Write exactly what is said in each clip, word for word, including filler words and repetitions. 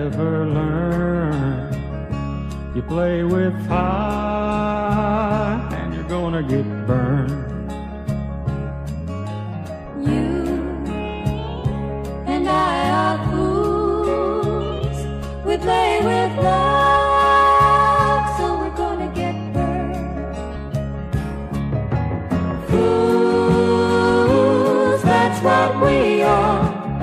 never learn. You play with fire and you're gonna get burned. You and I are fools. We play with love, so we're gonna get burned. Fools, that's what we are.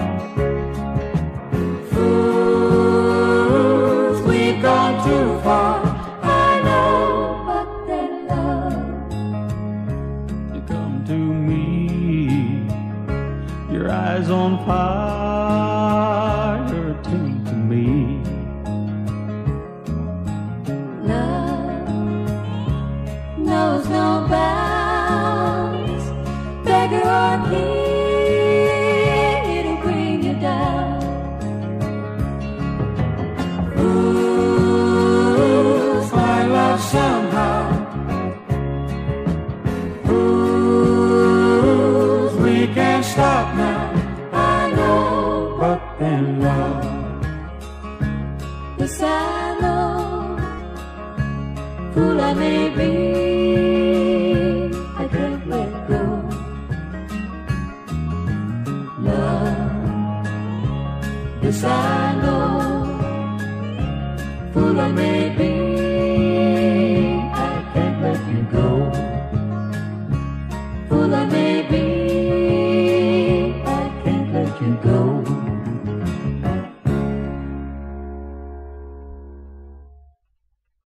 Fools, we've gone too far. I know, but then love. You come to me, your eyes on fire, attuned to me. Love knows no bounds, beggar or king, it'll bring you down. Fools find love somehow. Fools, we can't stop now. I know, But then love, yes I know, fool I may be.